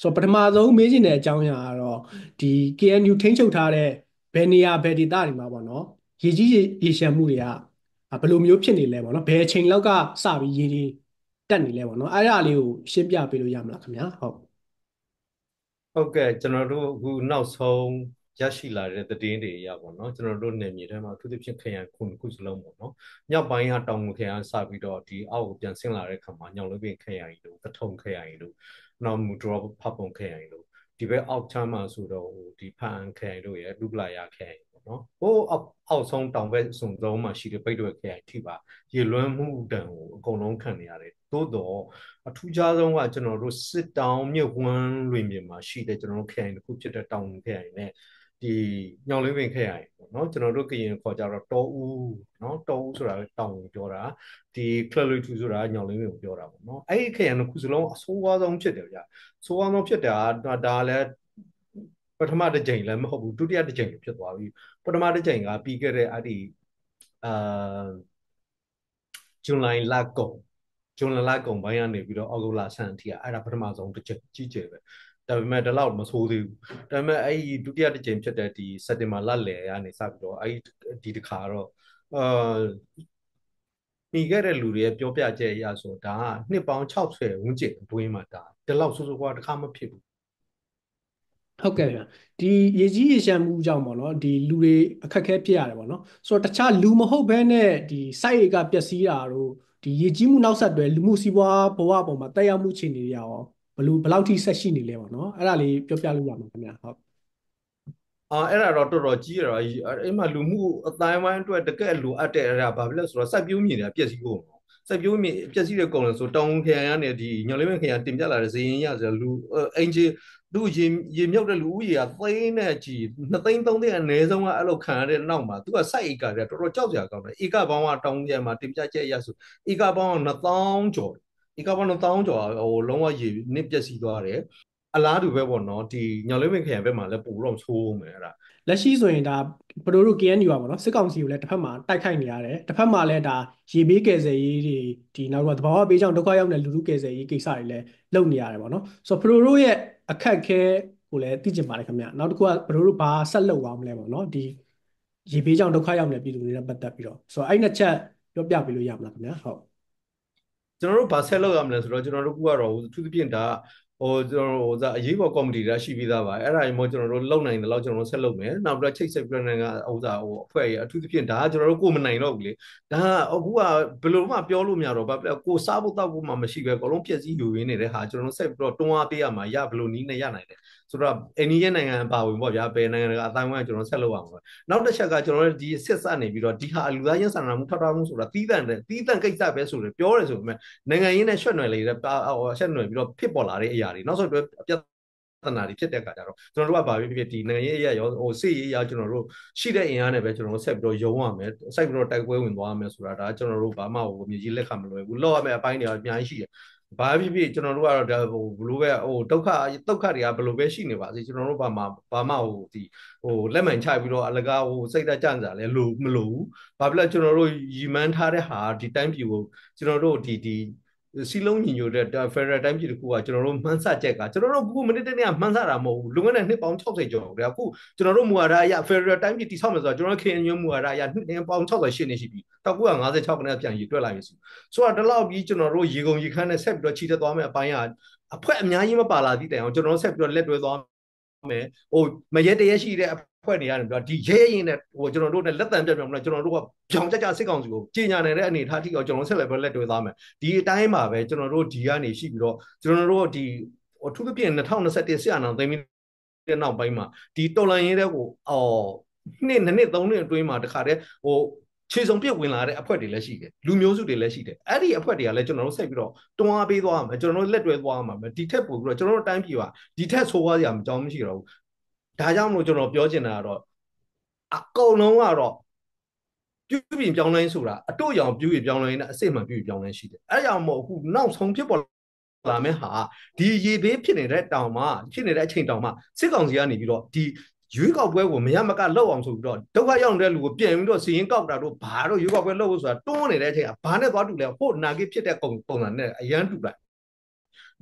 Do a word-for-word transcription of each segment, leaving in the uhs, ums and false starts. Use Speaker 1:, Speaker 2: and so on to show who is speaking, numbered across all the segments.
Speaker 1: ဆိုတော့ပထမဆုံးမေးချင်တဲ့အကြောင်းအရာကတော့ဒီ ကေ အန် ယူ ထိန်းချုပ်ထားတဲ့ဘယ်နေရာဘယ်ဒေသတွေမှာပေါ့နော်ရေကြီးရေရေရှမ်းမှုတွေကဘယ်လိုမျိုးဖြစ်နေလဲပေါ့နော်ဘယ်အချိန်လောက်ကစပြီးရေတွေတက်နေလဲပေါ့နော်အဲ့ဒါလေးကိုရှင်းပြပေးလို့ရမလားခင်ဗျာဟုတ်
Speaker 2: ဟုတ်ကဲ့ကျွန်တော်တို့အခုနောက်ဆုံးရရှိလာတဲ့သတင်းတွေအရပေါ့နော်ကျွန်တော်တို့နယ်မြေထဲမှာအထူးသဖြင့်ခရိုင်ခုနှစ်ခုစလုံးပေါ့နော်မြောက်ပိုင်းကတောင်ငူခရိုင်စပြီးတော့ဒီအောက်ကိုပြန်ဆင်းလာတဲ့ခါမှာညောင်လေးပင်ခရိုင်တို့သထုံခရိုင်တို့နောက်မူဒရောဖပုံခရိုင်တို့ဒီဘက်အောက်ချမ်းမှာဆိုတော့ဟိုဒီဖန်ခရိုင်တို့ရဲ့ဒုပလာယာခရိုင်ပေါ့နော်ဟိုအောက်အောက်ဆုံးတောင်ဘက်စုံဆုံးမှာရှိတဲ့ပိတ်တွေခရိုင်ထိပါရေလွှမ်းမှုတန်ကိုအကုန်လုံးခံနေရတယ်သို့တော့အထူးခြားဆုံးကကျွန်တော်တို့စစ်တောင်မြုပ်ဝန်းလွင်ပြင်မှာရှိတဲ့ကျွန်တော်တို့ခရိုင်တစ်ခုဖြစ်တဲ့တောင်ခရိုင်နဲ့ဒီညောင်လေးပင်ခရိုင်ပေါ့နော်ကျွန်တော်တို့ကရင်ခေါ်ကြတော့တောဦးနော်တောဦးဆိုတာတောင်ကိုပြောတာဒီခလလွေထူဆိုတာညောင်လေးပင်ကိုပြောတာပေါ့နော်အဲ့ဒီခရိုင်တစ်ခုစလုံးအဆိုးအဝါးဆုံးဖြစ်တယ်ဗျာအဆိုးအဝါးဆုံးဖြစ်တာဒါလည်းပထမတစ်ကြိမ်လည်းမဟုတ်ဘူးဒုတိယတစ်ကြိမ်ဖြစ်သွားပြီပထမတစ်ကြိမ်ကပြီးခဲ့တဲ့အဲ့ဒီအာဇွန်လလကုန်ဇွန်လလကုန်ပိုင်းကနေပြီးတော့အောက်တိုဘာဆန်းအထိအဲ့ဒါပထမဆုံးတစ်ကြိမ်ကြီးကျယ်ပဲဒါပေမဲ့ဒီလောက်မဆိုးသေးဘူးဒါပေမဲ့အဲ့ဒီဒုတိယတစ်ကြိမ်ဖြစ်တဲ့ဒီစက်တင်ဘာလလယ်ကနေစပြီးတော့အဲ့ဒီဒီတစ်ခါတော့အာမိခဲ့တဲ့လူတွေရဲ့ပြောပြချက်အရဆိုဒါကနှစ်ပေါင်း၆၀ဝန်းကျင်အတွင်းမှာဒါဒီလောက်ဆိုးဆိုးကွာတစ်ခါမဖြစ်ဘူး
Speaker 1: ဟုတ်ကဲ့ဗျာဒီရေကြီးရေရှမ်းမှုကြောင့်ပေါ့နော်ဒီလူတွေအခက်အခဲဖြစ်ရတယ်ပေါ့နော်ဆိုတော့တခြားလူမဟုတ်ဘဲနဲ့ဒီစိုက်တွေကပျက်စီးတာတို့ဒီရေကြီးမှုနောက်ဆက်တွဲလူမှုစီးပွားဘဝပေါ်မှာတက်ရောက်မှုအခြေအနေတွေရောဘယ်လိုဘယ်လောက်ထိဆက်ရှိနေလဲပေါ့နော်အဲ့ဒါလေးပြောပြလို့ရမှာခင်ဗျာဟုတ်
Speaker 2: အာအဲ့ဒါတော့တော်တော်ကြီးရတော့အဲ့မှာလူမှုအတိုင်းဝိုင်းအတွက်တကယ်လိုအပ်တဲ့အဲ့ဒါဘာဖြစ်လဲဆိုတော့စိုက်ပျိုးမြေတွေပျက်စီးကုန်စိုက်ပျိုးမြေပျက်စီးတဲ့ကုန်လဲဆိုတောင်ခရိုင်ကနေဒီညော်လေးမခရိုင်တင်ပြလာတဲ့ဇရင်ရဆိုလူအင်ဂျီသူ့ရေရေမြုပ်တဲ့လူဦးရေကသိန်းနဲ့ကြီးနှစ်သိန်းသုံးသိန်းအနည်းဆုံးကအဲ့လိုခံရတဲ့နောက်မှာသူကစိုက်ဧကတွေကတော်တော်ကြောက်စရာကောင်းတယ်ဧကပေါင်းကတောင်ခရိုင်မှာတင်ပြချက်အရဆိုဧကပေါင်းကနှစ်သောင်းကျော်ဧကပေါင်းနှစ်သောင်းကျော်ဟိုလုံးဝရေနစ်ပျက်စီးသွားတယ်အလားတူပဲပေါ့နော်ဒီညော်လေးမခရိုင်ဘက်မှာလည်းပိုတော့ဆိုးမယ်အဲ့ဒါ
Speaker 1: လက်ရှိဆိုရင်ဒါဘယ်လိုတို့ ကေ အန် ယူ อ่ะပေါ့နော်စစ်ကောင်စီကိုလည်းတစ်ဖက်မှာတိုက်ခိုက်နေရတယ်တစ်ဖက်မှာလည်းဒါရေဘေးကယ်ဆယ်ရေးတွေဒီနောက်တော့သဘာဝဘေးကြောင့်ဒုက္ခရောက်တဲ့လူလူကယ်ဆယ်ရေးကိစ္စတွေလည်းလုပ်နေရတယ်ပေါ့နော်ဆိုတော့ဘယ်လိုတို့ရဲ့အခက်အခဲကိုလည်းသိချင်ပါတယ်ခင်ဗျနောက်တစ်ခုကဘယ်လိုတို့ဘာဆက်လုပ်အောင်မလဲပေါ့နော်ဒီရေဘေးကြောင့်ဒုက္ခရောက်နေတဲ့ပြည်သူတွေနဲ့ပတ်သက်ပြီးတော့ဆိုတော့အဲ့နှစ်ချက်ပြောပြပေးလို့ရမလားခင်ဗျဟုတ်
Speaker 2: ကျွန်တော်တို့ဗာဆက်လုပ်ရမလဲဆိုတော့ကျွန်တော်တို့ကတော့အထူးသဖြင့်ဒါဟိုကျွန်တော်တို့ဟိုအရေးပေါ်ကော်မတီတွေရှိပြီးသားပါအဲ့ဒါမျိုးကျွန်တော်တို့လုံနိုင်တယ်လို့ကျွန်တော်တို့ဆက်လုပ်မယ်နောက်ပြီးတော့ချိတ်ဆက်ပြနေကဥစားဟိုအဖွဲ့ရအထူးသဖြင့်ဒါကကျွန်တော်တို့ကိုမနိုင်တော့ဘူးလေဒါကအခုကဘယ်လိုမှပြောလို့မရတော့ဘာဖြစ်လဲကိုစားဖို့တောက်ဖို့မှမရှိပဲအကုန်လုံးပြည့်စည်ယူရင်းနေတဲ့ဟာကျွန်တော်တို့ဆက်ပြီးတော့တွန်းအားပေးရမှာရဘယ်လိုနည်းနဲ့ရနိုင်တယ်ဆိုတော့အိန္ဒိယနိုင်ငံအပါဝင်ပေါ့ဗျာဘယ်နိုင်ငံကအတိုင်းဝိုင်းကျွန်တော်ဆက်လုပ်အောင်ပဲနောက်တစ်ချက်ကကျွန်တော်တို့ဒီစစ်စနေပြီးတော့ဒီဟာလူသားချင်းစာနာမှုထောက်ထားမှုဆိုတာတီးတန့်တယ်တီးတန့်ကိစ္စပဲဆိုတယ်ပြောတယ်ဆိုပေမဲ့နိုင်ငံရေးနဲ့ရွှက်နွယ်လေတဲ့ရွှက်နွယ်ပြီးတော့ဖြစ်ပေါ်လာတဲ့အရာတွေနောက်ဆုံးတော့ပြဿနာတွေဖြစ်တဲ့အခါကျတော့ကျွန်တော်တို့ကဘာဖြစ်ဖြစ်ဒီနိုင်ငံရေးအရာရောဟိုစစ်ရေးအရာကျွန်တော်တို့ရှိတဲ့အင်အားနဲ့ပဲကျွန်တော်တို့ဆက်ပြီးတော့ယုံရမယ်ဆက်ပြီးတော့တိုက်ပွဲဝင်သွားရမယ်ဆိုတာဒါကျွန်တော်တို့ဘာမှဟိုမြေကြီးလက်ခံမလွယ်ဘူးလောက်ရမယ့်အပိုင်းတွေအများကြီးရှိတယ်ဘာဖြစ်ဖြစ်ကျွန်တော်တို့ကတော့ဒါဟိုဘလို့ပဲဟိုဒုက္ခဒုက္ခတွေကဘလို့ပဲရှိနေပါစေကျွန်တော်တို့ဘာမှဘာမှဟိုဒီဟိုလက်မှန်ချပြီးတော့အလကားဟိုစိတ်သက်ကြံ့စားလဲလို့မလို့ဘူးဘာဖြစ်လဲကျွန်တော်တို့ရီမန်းထားတဲ့ဟာဒီတိုင်းပြည်ကိုကျွန်တော်တို့ဒီဒီစီလုံးညီညွတ်တဲ့ဖက်ဒရယ်တိုင်းပြည်တစ်ခုကကျွန်တော်တို့မှန်းဆချက်ကကျွန်တော်တို့ခုမိနစ်တည်းကမှန်းဆတာမဟုတ်ဘူးလွန်ခဲ့တဲ့နှစ်ပေါင်း၆၀ကျော်တယ်အခုကျွန်တော်တို့မူဝါဒအရဖက်ဒရယ်တိုင်းပြည်တည်ဆောက်မယ်ဆိုတော့ကျွန်တော်တို့ ကေ အန် ယူ မူဝါဒအရနှစ်ပေါင်း၆၀ရှစ်နှစ်ရှိပြီ၁၉၅၆ခုနှစ်ပြန်ရေတွက်လိုက်ပြီဆိုတော့ဒီလောက်ပြီးကျွန်တော်တို့ရေကုန်ရေခမ်းနဲ့ဆက်ပြီးတော့ချီတက်သွားမယ်အပိုင်းကအဖွဲအများကြီးမပါလာသည့်တိုင်အောင်ကျွန်တော်တို့ဆက်ပြီးတော့လက်တွဲသွားမယ်ဟိုမရက်တရက်ရှိတဲ့ဖွဲ့နေရတယ်ပြီးတော့ဒီရဲရင်နဲ့ဟိုကျွန်တော်တို့နဲ့လက်တံပြတ်ပြတ်မလားကျွန်တော်တို့ကကြောင်ကြကြစစ်ကောင်စီကိုကြီးညာနေတဲ့အနေအထားထိအောင်ကျွန်တော်ဆက်လက်ပဲလက်တွဲသားမယ်ဒီအတိုင်းမှာပဲကျွန်တော်တို့ဒီကနေရှိပြီးတော့ကျွန်တော်တို့ဒီအထူးသဖြင့်၂၀၂၁ဆရာနာသိမ်းပြီးတဲ့နောက်ပိုင်းမှာဒီတော်လန်ရေးတဲ့ကိုအော်နှစ်နှစ်သုံးနှစ်အတွင်းမှာတခါတည်းဟိုခြေစုံပြစ်ဝင်လာတဲ့အဖွဲ့တွေလည်းရှိတယ်လူမျိုးစုတွေလည်းရှိတယ်အဲ့ဒီအဖွဲ့တွေကလည်းကျွန်တော်တို့ဆက်ပြီးတော့တွန်းအားပေးသွားမှာကျွန်တော်တို့လက်တွဲသွားမှာဒီထက်ပိုပြီးတော့ကျွန်တော်တို့တိုင်းပြည်ကဒီထက်ဆိုးွားစရာမကြောင်းမရှိတော့ဘူးဒါကြောင့်မလို့ကျွန်တော်ပြောချင်တာကတော့အကုန်လုံးကတော့ပြုပြင်ပြောင်းလဲဆိုတာအတို့ရောင်ပြုပြင်ပြောင်းလဲနေအစစ်မှန်ပြုပြင်ပြောင်းလဲရှိတယ်အဲကြောင့်မို့အခုနောက်ဆုံးဖြစ်ပေါ်လာမယ့်ဟာဒီရေဘေးဖြစ်နေတဲ့တောင်မှာဖြစ်နေတဲ့အချိန်တောင်မှာစစ်ကောင်စီကနေပြီးတော့ဒီရွေးကောက်ပွဲကိုမရမကလောက်အောင်ဆိုပြီးတော့ဒုက္ခရောက်နေတဲ့လူကိုပြန်ပြီးတော့စီရင်ကောက်တာတို့ဘာတို့ရွေးကောက်ပွဲလုပ်ဖို့ဆိုတာတွန်းနေတဲ့အချိန်ကဘာနဲ့သွားတူလဲဟိုနာဂစ်ဖြစ်တဲ့ပုံပုံစံနဲ့အရန်တူလိုက်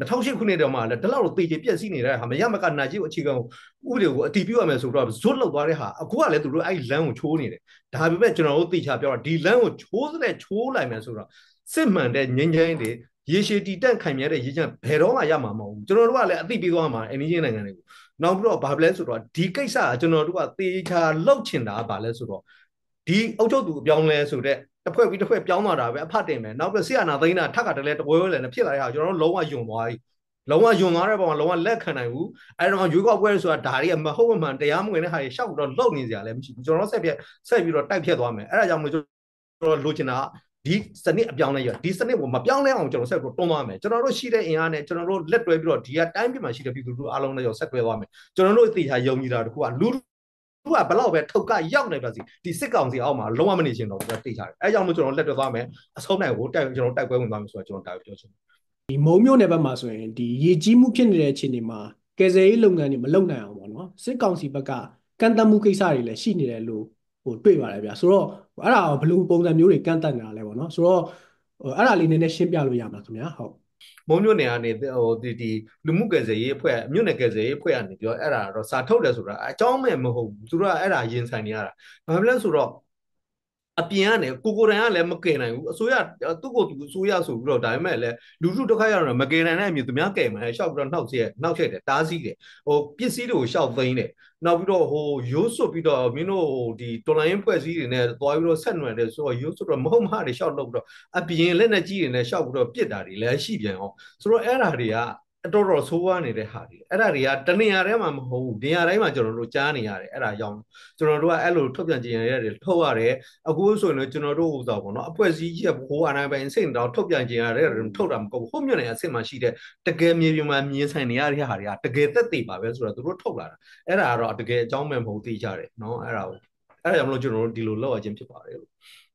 Speaker 2: 2008ခုနှစ်တောင်မှလည်းဒီလောက်တော့တေချေပြက်စီးနေတဲ့ဟာမရမကနာကြီးကိုအခြေခံဥပဒေကိုအတီးပြုရမယ်ဆိုတော့ဇွတ်လောက်သွားတဲ့ဟာအခုကလည်းသူတို့အဲ့လမ်းကိုချိုးနေတယ်ဒါပေမဲ့ကျွန်တော်တို့တေချာပြောတာဒီလမ်းကိုချိုးစတဲ့ချိုးလိုက်မယ်ဆိုတော့စစ်မှန်တဲ့ငြိမ်းချမ်းတွေရေရှည်တည်တံ့ခိုင်မြဲတဲ့ရေချမ်းဘယ်တော့မှရမှာမဟုတ်ဘူးကျွန်တော်တို့ကလည်းအသိပေးသွားမှာအင်းကြီးနိုင်ငံတွေကိုနောက်ပြီးတော့ဘာလဲဆိုတော့ဒီကိစ္စကကျွန်တော်တို့ကတေချာလှုပ်ချင်တာကဘာလဲဆိုတော့ဒီအုပ်ချုပ်သူအပြောင်းလဲဆိုတဲ့တစ်ဖွဲ့ပြီးတစ်ဖွဲ့ပြောင်းသွားတာပဲအဖတ်တင်မယ်နောက်ပြီးဆီယနာသိန်းတာထပ်ကတည်းကတပွဲပွဲလည်းဖြစ်လာတဲ့ဟာကျွန်တော်တို့လုံးဝယုံသွားပြီလုံးဝယုံသွားတဲ့ပုံမှာလုံးဝလက်ခံနိုင်ဘူးအဲ့တော့ရွေးကောက်ပွဲဆိုတာဒါတွေကမဟုတ်မှန်တရားမဝင်တဲ့ဟာတွေရှောက်တော့လုံနေကြလည်းမရှိဘူးကျွန်တော်တို့ဆက်ပြက်ဆက်ပြီးတော့တိုက်ဖြတ်သွားမယ်အဲ့ဒါကြောင့်မလို့ကျွန်တော်လိုချင်တာဒီစနစ်အပြောင်းလဲရဒီစနစ်ကိုမပြောင်းလဲအောင်ကျွန်တော်ဆက်ပြီးတွန်းသွားမယ်ကျွန်တော်တို့ရှိတဲ့အင်အားနဲ့ကျွန်တော်တို့လက်တွဲပြီးတော့ဒီကတိုင်းပြည်မှာရှိတဲ့ပြည်သူတို့အားလုံးနဲ့ရောဆက်တွဲသွားမယ်ကျွန်တော်တို့အသေးချာယုံကြည်တာတခုကလူသူကဘလောက်ပဲထုတ်ကရောက်နေပါစီဒီစစ်ကောင်စီအောက်မှာလုံးဝမနေချင်တော့ဘူးတိတ်ချတယ်အဲကြောင့်မို့ကျွန်တော်လက်တွဲသွားမယ်အဆုံးနိုင်ကိုတိုက်ကျွန်တော်တိုက်ပွဲဝင်သွားမယ်ဆိုတော့ကျွန်တော်တိုက်ပြောချင်တယ်
Speaker 1: ဒီမုံမြို့နယ်ဘက်မှာဆိုရင်ဒီရေကြီးမှုဖြစ်နေတဲ့အခြေအနေမှာကယ်ဆယ်ရေးလုပ်ငန်းတွေမလုပ်နိုင်အောင်ပေါ့နော်စစ်ကောင်စီဘက်ကကန့်သတ်မှုကိစ္စတွေလည်းရှိနေတယ်လို့ဟိုတွေ့ပါတယ်ဗျာဆိုတော့အဲ့ဒါဘယ်လိုပုံစံမျိုးတွေကန့်သတ်နေတာလဲပေါ့နော်ဆိုတော့အဲ့ဒါလေးနည်းနည်းရှင်းပြလို့ရမှာခင်ဗျာဟုတ်
Speaker 2: မုံမြို့နယ်ကနေဟိုဒီဒီလူမှုကယ်ဆယ်ရေးအဖွဲ့မြို့နယ်ကယ်ဆယ်ရေးအဖွဲ့ကနေပြောအဲ့ဒါတော့စာထုတ်တယ်ဆိုတာအကြောင်းမဲ့မဟုတ်ဘူးသူတို့ကအဲ့ဒါရင်ဆိုင်နေရတာဘာဖြစ်လဲဆိုတော့အပြင်ကနေကိုကိုတိုင်ကလည်းမကယ်နိုင်ဘူးအစိုးရသူ့ကိုသူအစိုးရဆိုပြီးတော့ဒါပေမဲ့လည်းလူထုဒုက္ခရောက်တော့မကယ်နိုင်တဲ့အမြင်သူများကယ်မယ်ရှောက်ပြီးတော့နှောက်ချက်နှောက်ချက်တယ်တားဆီးတယ်ဟိုပစ္စည်းတွေကိုရှောက်သိမ်းတယ်နောက်ပြီးတော့ဟိုရိုးစွတ်ပြီးတော့မင်းတို့ဟိုဒီတော်လိုင်းဖွဲ့စည်းတွေနဲ့သွားပြီးတော့ဆက်နွယ်တယ်ဆိုတော့ရိုးစွတ်တော့မဟုတ်မှတွေရှောက်လုပ်ပြီးတော့အပြင်လက်နဲ့ကြီးတွေနဲ့ရှောက်ပြီးတော့ပြစ်တာတွေလည်းရှိပြန်အောင်ဆိုတော့အဲ့ဓာတွေကအတော်တော်ဆိုးဝါးနေတဲ့ဟာတွေအဲ့ဒါတွေကတနေရာထဲမှာမဟုတ်ဘူးနေရာတိုင်းမှာကျွန်တော်တို့ကြားနေရတယ်အဲ့ဒါကြောင့်ကျွန်တော်တို့ကအဲ့လိုထုတ်ပြန်ကြေညာရတယ်ထုတ်ရတယ်အခုဆိုရင်ကျွန်တော်တို့ဥစ္စာပေါ့နော်အဖွဲ့အစည်းကြီးကဘိုးအနိုင်ပိုင်းစိတ်တောင်ထုတ်ပြန်ကြေညာရတယ်ထုတ်တာမကုန်ဘူးဟုတ်မြွနေအဆင့်မှာရှိတဲ့တကယ်မြေပြင်မှာမြင်ဆိုင်နေရတဲ့ဟာတွေကတကယ်သက်သေပါပဲဆိုတော့သူတို့ထုတ်လာတာအဲ့ဒါကတော့တကယ်အကြောင်းမဲ့မဟုတ်သိကြတယ်နော်အဲ့ဒါကိုအဲ့ဒါကြောင့်မလို့ကျွန်တော်တို့ဒီလိုလောက်ရခြင်းဖြစ်ပါတယ်လို့